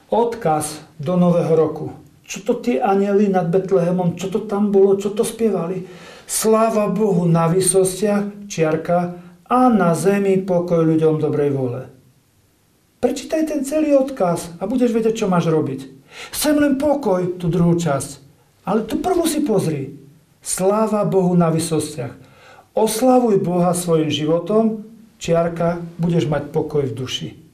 Odkaz do Nového roku. Čo to tie anjeli nad Betlehemom, čo to tam bolo, čo to spievali? Sláva Bohu na výsostiach, čiarka, a na zemi pokoj ľuďom dobrej vôle. Prečítaj ten celý odkaz a budeš vedieť, čo máš robiť. Chcem len pokoj, tú druhú časť. Ale tú prvú si pozri. Sláva Bohu na výsostiach. Oslavuj Boha svojim životom, čiarka, budeš mať pokoj v duši.